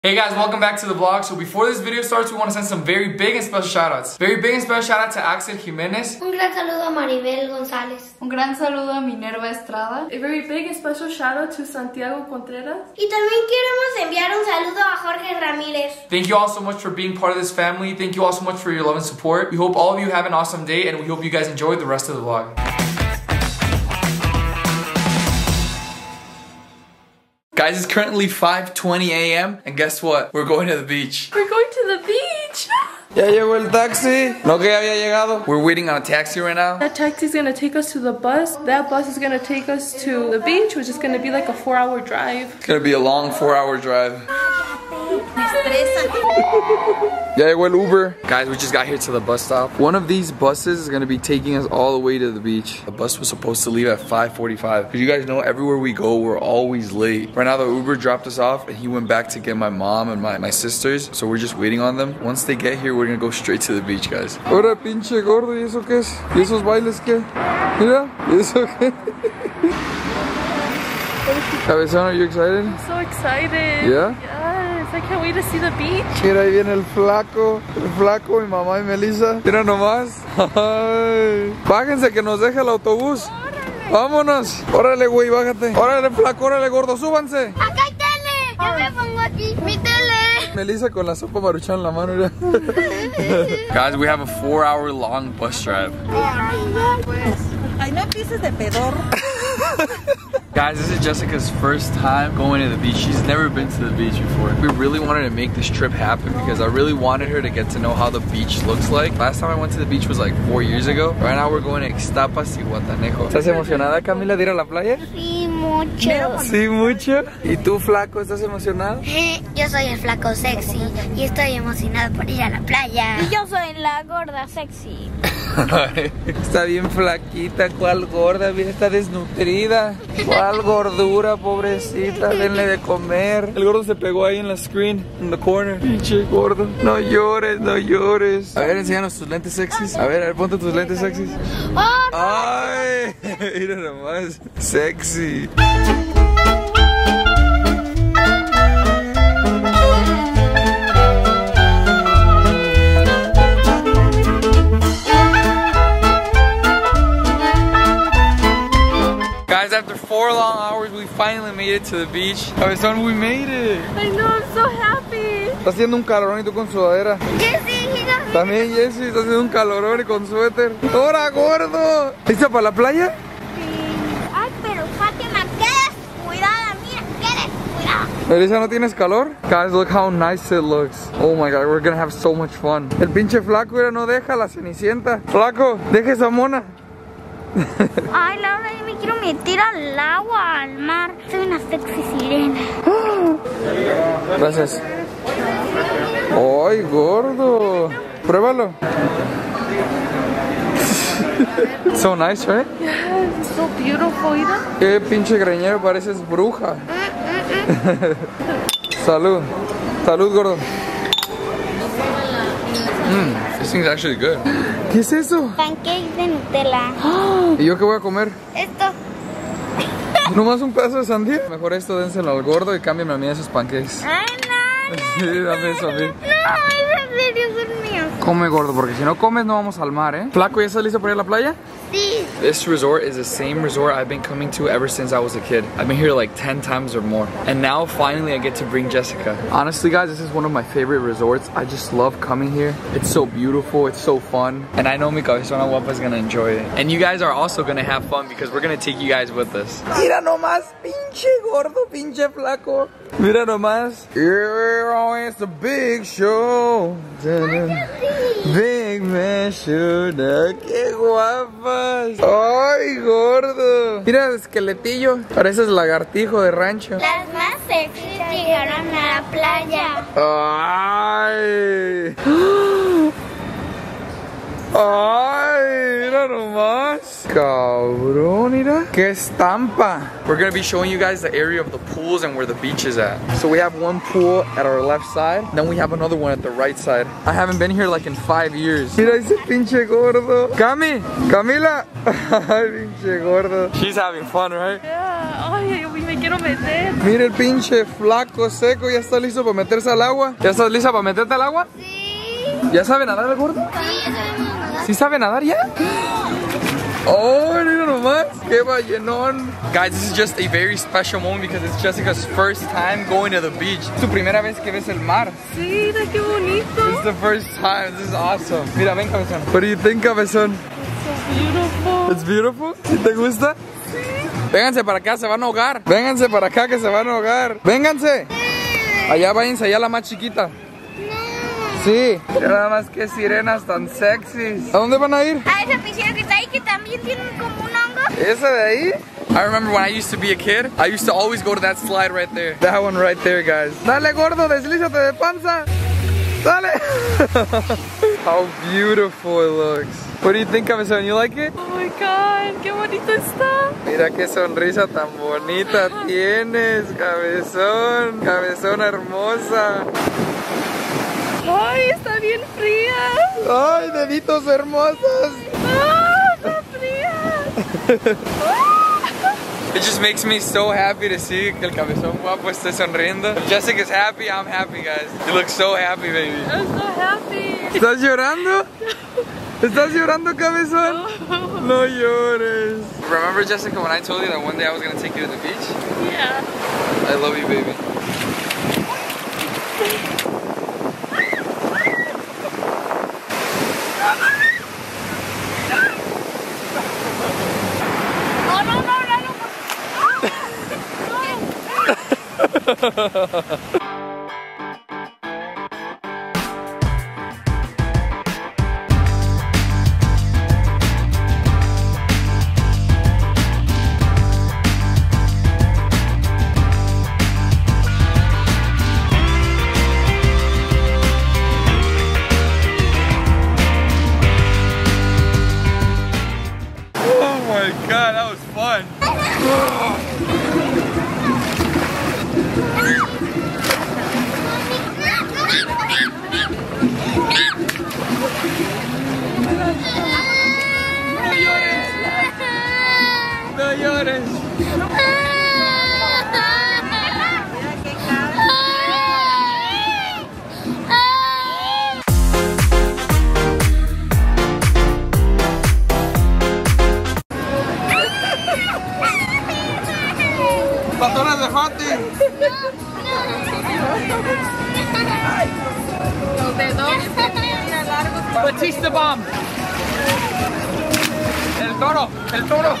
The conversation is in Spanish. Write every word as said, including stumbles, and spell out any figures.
Hey guys, welcome back to the vlog. So before this video starts, we want to send some very big and special shoutouts. Very big and special shout out to Axel Jimenez. Un gran saludo a Maribel González. Un gran saludo a Minerva Estrada. A very big and special shout out to Santiago Contreras. Y también queremos enviar un saludo a Jorge Ramírez. Thank you all so much for being part of this family. Thank you all so much for your love and support. We hope all of you have an awesome day, and we hope you guys enjoy the rest of the vlog. Guys, it's currently five twenty a m and guess what? We're going to the beach. We're going to the beach! Ya llegó el taxi. No que había llegado. We're waiting on a taxi right now. That taxi is gonna take us to the bus. That bus is gonna take us to the beach, which is gonna be like a four hour drive. It's gonna be a long four hour drive. Ya llegó el Uber. Guys, we just got here to the bus stop. One of these buses is gonna be taking us all the way to the beach. The bus was supposed to leave at five forty-five. Because you guys know everywhere we go, we're always late. Right now the Uber dropped us off and he went back to get my mom and my, my sisters. So we're just waiting on them. Once they get here, we're gonna go straight to the beach, guys. Ahora pinche gordo, ¿y eso qué es? ¿Y esos bailes qué? Mira, ¿y eso qué? Cabezón, are you excited? I'm so excited. Yeah? Yes, I can't wait to see the beach. Mira, ahí viene el flaco, el flaco, mi mamá y Melissa. Mira nomás. Ay. Bájense que nos deja el autobús. Órale. Vámonos. Órale, güey, bájate. Órale, flaco, órale, gordo, súbanse. Acá hay tele. Yo me pongo aquí. Mi tele. Melissa con la sopa maruchan en la mano. Mira. Guys, we have a four hour long bus drive. Ay, no empieces de pedor. Guys, this is Jessica's first time going to the beach. She's never been to the beach before. We really wanted to make this trip happen because I really wanted her to get to know how the beach looks like. Last time I went to the beach was like four years ago. Right now we're going to Ixtapas y Guatanejo. ¿Estás emocionada, Camila, de ir a la playa? Sí, mucho. Sí, mucho. ¿Y tú, flaco, estás emocionado? Yo soy el flaco sexy y estoy emocionado por ir a la playa. Y yo soy la gorda sexy. Está bien flaquita, ¿cuál gorda? Mira, está desnutrida. ¿Cuál gordura, pobrecita? Denle de comer. El gordo se pegó ahí en la screen, en the corner. Pinche gordo. No llores, no llores. A ver, enséñanos tus lentes sexys. A ver, a ver, ponte tus lentes sexys. ¡Ay! Mira nomás. Sexy. Guys, after four long hours, we finally made it to the beach. Cabezón, we made it. I know, I'm so happy. Está haciendo un calorón y tú con sudadera. Jessy, mira. También Jessy está haciendo un calorón y con suéter. ¡Hora, gordo! ¿Lista para la playa? Ay, pero Fátima, qué descuidada. Mira, qué descuidada. Melissa, ¿no tienes calor? Guys, look how nice it looks. Oh my god, we're gonna have so much fun. El pinche flaco, mira, no deja la cenicienta. Flaco, deja esa mona. Ay, Laura, yo me quiero meter al agua, al mar. Soy una sexy sirena. Gracias. ¡Ay, gordo! Pruébalo. So nice, right? Yes, it's so beautiful, mira. Qué pinche greñero, pareces bruja. Salud. Salud, gordo. Mmm, this thing's actually good. ¿Qué es eso? Pancakes de Nutella. ¿Y yo qué voy a comer? Esto. ¿Nomás un pedazo de sandía? Mejor esto dénselo al gordo y cámbiame a mí esos pancakes. Ay, no, no. Sí, dame eso a mí. No, es en serio, son míos. Come, gordo, porque si no comes no vamos al mar, ¿eh? Flaco, ¿ya estás listo para ir a la playa? Sí. This resort is the same resort I've been coming to ever since I was a kid. I've been here like ten times or more. And now finally I get to bring Jessica. Honestly guys, this is one of my favorite resorts. I just love coming here. It's so beautiful, it's so fun. And I know mi cabezona guapa is gonna enjoy it. And you guys are also gonna have fun because we're gonna take you guys with us. Mira nomás, pinche gordo, pinche flaco. Mira nomás. Here is a big show. Big man show. Qué guapa. ¡Ay, gordo! Mira, esqueletillo. Pareces lagartijo de rancho. Las más sexy llegaron a la playa. ¡Ay! ¡Ay! Mira nomás. Cabrón, mira. ¡Qué estampa! We're gonna be showing you guys the area of the pools and where the beach is at. So we have one pool at our left side, then we have another one at the right side. I haven't been here like in five years. Mira ese pinche gordo. Cami, Camila. Ay, pinche gordo. She's having fun, right? Yeah. Oh, yeah, we me quiero meter. Mira el pinche flaco seco, ya está listo para meterse al agua. ¿Ya estás lista para meterte al agua? Sí. ¿Ya sabe nadar el gordo? Sí, ya sabemos nadar. ¿Sí sabe nadar ya? Oh, mira nomás, qué ballenón. Guys, this is just a very special moment because it's Jessica's first time going to the beach. Es tu primera vez que ves el mar. Sí, mira qué bonito. This is the first time, this is awesome. Mira, ven, cabezón. What do you think, cabezón? So beautiful. It's beautiful. ¿Sí te gusta? Sí. Vénganse para acá, se van a ahogar. Vénganse para acá que se van a ahogar. Vénganse. Allá váyanse, allá la más chiquita. Sí. Mira nada más que sirenas tan sexys. ¿A dónde van a ir? A esa piscina que está ahí que también tiene como un hongo. ¿Esa de ahí? I remember when I used to be a kid, I used to always go to that slide right there. That one right there, guys. Dale, gordo, deslízate de panza. Dale. How beautiful it looks. What do you think, cabezón? You like it? Oh my god, qué bonito está. Mira qué sonrisa tan bonita tienes, cabezón. Cabezón hermosa. Ay, está bien fría. Ay, deditos hermosos. Ah, está fría. It just makes me so happy to see que el cabezón guapo esté sonriendo. If Jessica's happy, I'm happy, guys. You look so happy, baby. I'm so happy. ¿Estás llorando? ¿Estás llorando, cabezón? No. No llores. Remember, Jessica, when I told you that one day I was gonna take you to the beach? Yeah. I love you, baby. Oh my god, that was fun. No llores. Patones de Fati. Los dedos bien largos. Batista bomb. El toro, el toro.